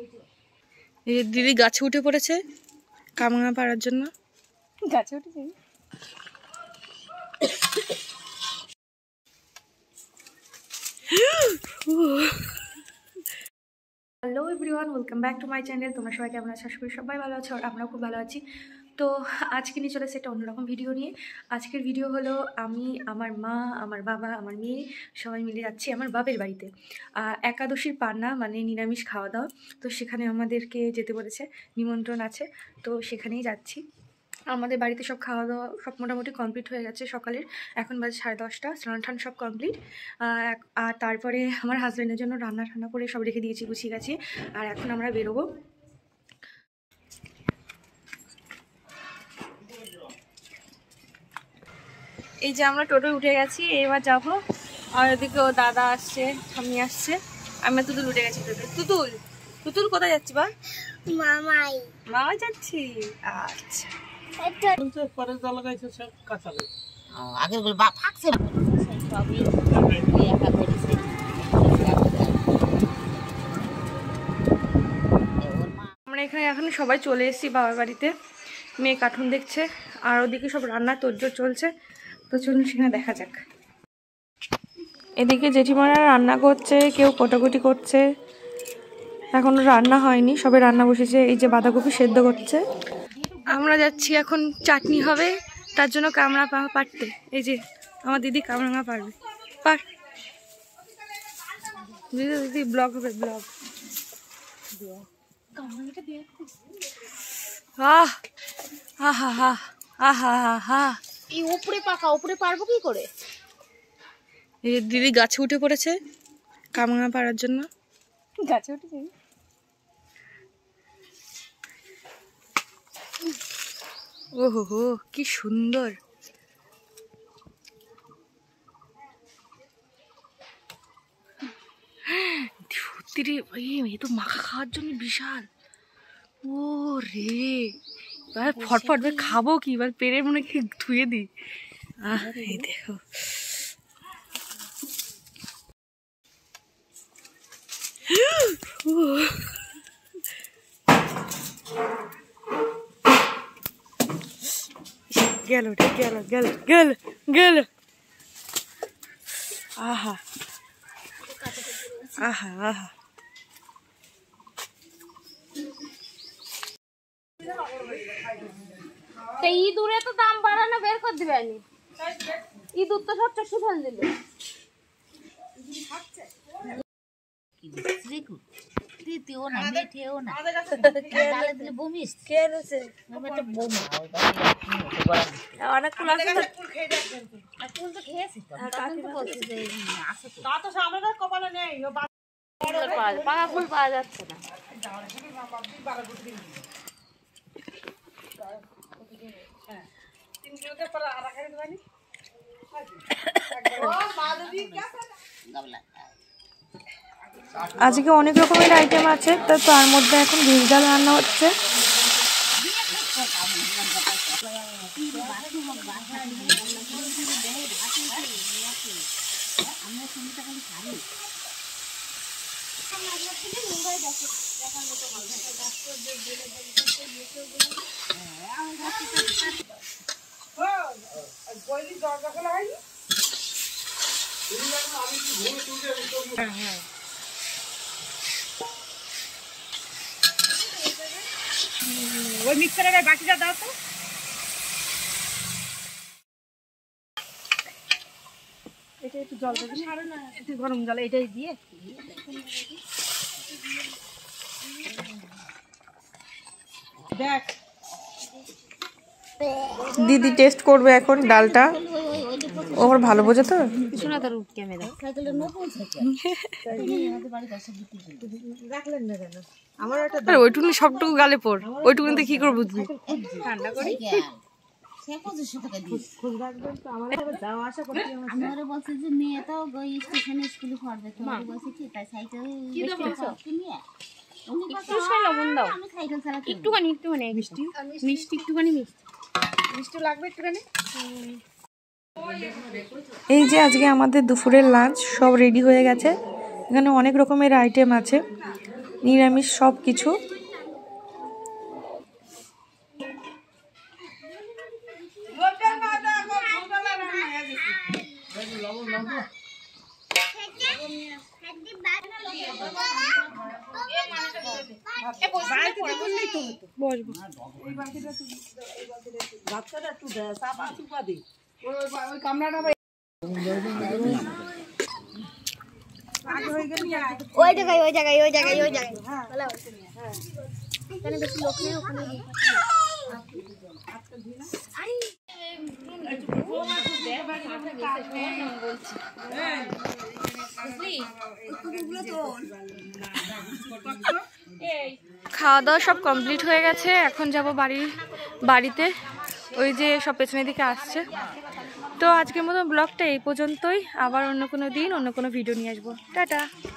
এই দিদি গাছে উঠে পড়েছে কামরাঙা পাড়ার জন্য। গাছে উঠেছে। Hello everyone, welcome back to my channel. তোমরা সবাই কেমন আছো? আশা করি সবাই ভালো আছো আর আমরাও খুব ভালো আছি। তো আজকে নিয়ে চলে এসেছে একটা অন্যরকম ভিডিও নিয়ে। আজকের ভিডিও হলো আমি, আমার মা, আমার বাবা, আমার মেয়ে সবাই মিলে যাচ্ছি আমার বাপের বাড়িতে। একাদশীর পান্না মানে নিরামিষ খাওয়া দাওয়া, তো সেখানে আমাদেরকে যেতে বলেছে, নিমন্ত্রণ আছে, তো সেখানেই যাচ্ছি। আমাদের বাড়িতে সব খাওয়া দাওয়া সব মোটামুটি কমপ্লিট হয়ে গেছে সকালের। এখন বাজে 10:30, স্নান টান সব কমপ্লিট। আর তারপরে আমার হাজব্যান্ডের জন্য রান্না ঠান্না করে সব রেখে দিয়েছি গুছিয়ে গেছি। আর এখন আমরা বেরোবো। এই যে আমরা টোটোয় উঠে গেছি, এবার যাবো। আর ওদিকে ও দাদা আসছে, ঠাম্মি আসছে, আমি তুতুল উঠে গেছি টোটোয়। তুতুল তুতুল কোথায় যাচ্ছি বা? মামাই মামাই যাচ্ছি। আচ্ছা আমরা এখানে এখন সবাই চলে এসেছি বাবার বাড়িতে। মেয়ে কার্টুন দেখছে আর ওদিকে সব রান্না তোড়জোড় চলছে, তো চলুন সেখানে দেখা যাক। এদিকে জেঠিমারা রান্না করছে, কেউ কোটাকুটি করছে, এখনো রান্না হয়নি, সবে রান্না বসেছে। এই যে বাঁধাকপি সেদ্ধ করছে। আমরা যাচ্ছি এখন, চাটনি হবে, তার জন্য কামড়া পাড়তে। এই যে আমার দিদি কামরাঙা পারবে, পার দিদি, দিদি ব্লগ হবে, ব্লগ। আহ আহা হা আহা হা, এই উপরে পাকা, উপরে পারবো কি করে? এই যে দিদি গাছে উঠে পড়েছে কামরাঙা পাড়ার জন্য। গাছে উঠেছে। ওহো হো, কি সুন্দর। রে এ তো মাখা খাওয়ার জন্য বিশাল। ও রে, এবার ফটফট খাবো কি, এবার পেরে মনে কি ধুয়ে দিই। এই দেখো, গেল গেল গেল গেল গেল। আহা আহা আহা, ইঁদুরে তো দাম বাড়ানো বের করে দিবে। ইঁদুর তো সব চষে ফেল দিল। পাকা ফুল পাওয়া যাচ্ছে না। আজকে অনেক রকমের আইটেম আছে, তো তার মধ্যে এখন ভেজ ডাল রান্না হচ্ছে। ওই মিক্সারের বাটিটা দাও তো। এটা একটু জল দেবে, একটু গরম জল এটাই দিয়ে দেখ। দিদি টেস্ট করবে এখন ডালটা, ওর ভালো বোঝে তো। ওইটুকুনি সবটুকু গালে পড়, ওইটুকুনিতে কি করে বুঝবি? ঠান্ডা করি একটুখানি মিষ্টি মিষ্টি একটুখানি মিষ্টি লাগবে একটুখানি। এই যে আজকে আমাদের দুপুরের লাঞ্চ সব রেডি হয়ে গেছে। এখানে অনেক রকমের আইটেম আছে, নিরামিষ সব কিছু। ওই জায়গায় এখানে বেশি লোক নেই, ওখানে খাওয়া দাওয়া সব কমপ্লিট হয়ে গেছে, এখন যাব বাড়িতে। ওই যে সব পেছনের দিকে আসছে। তো আজকের মতো ব্লগটা এই পর্যন্তই, আবার অন্য কোনো দিন অন্য কোনো ভিডিও নিয়ে আসবো। টাটা।